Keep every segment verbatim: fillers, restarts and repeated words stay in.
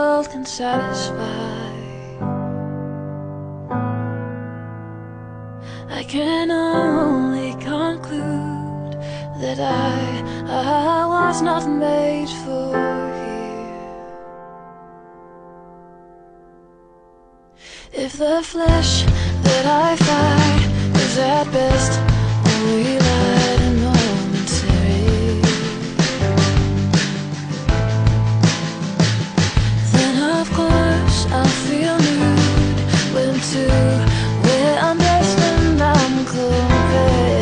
world can satisfy. I can only conclude that I, I was not made for here. If the flesh that I fight is at best only light and momentary, then of course I'll feel nude when to where I'm destined I'm compared.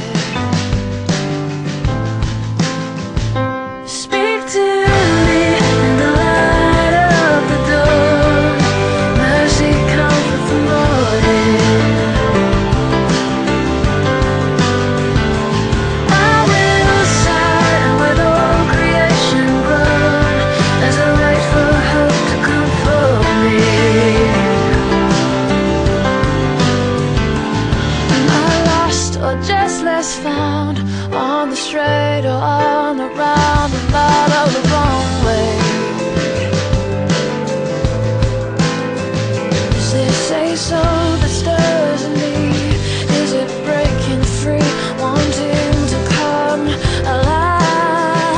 Speak to me in the light of the dawn, mercy comfort the morning. I will sigh and with all creation groan as I wait for hope to come for me. Am I lost or just less found, on the straight or on the roundabout or the wrong way? Is there say so that stirs in me? Is it breaking free, wanting to come alive?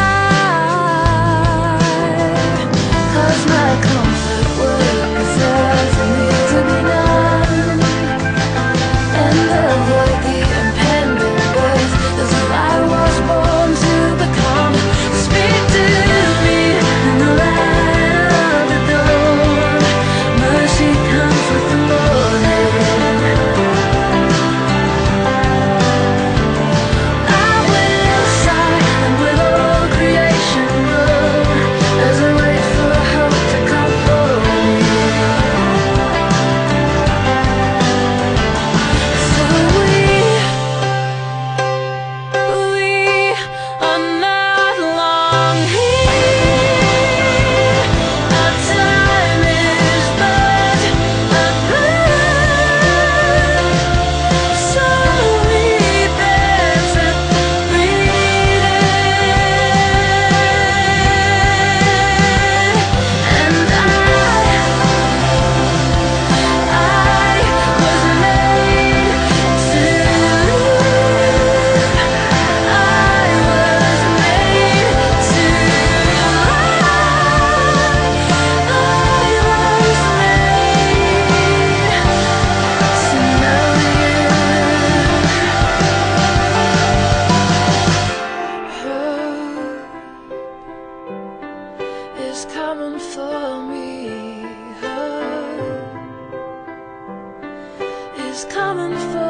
'Cause my comfort would prefer for me to be numb and avoid the impending birth as if I was born to become. Speak to me in the light of the dawn, mercy comfort the morning. I will sigh and with all creation groan as I wait for hope to come for me. So we, we are not long here. Our time is but a breath, so we better breathe it. And I, I was made to live. I was made to Hope is coming for me. Hope is coming for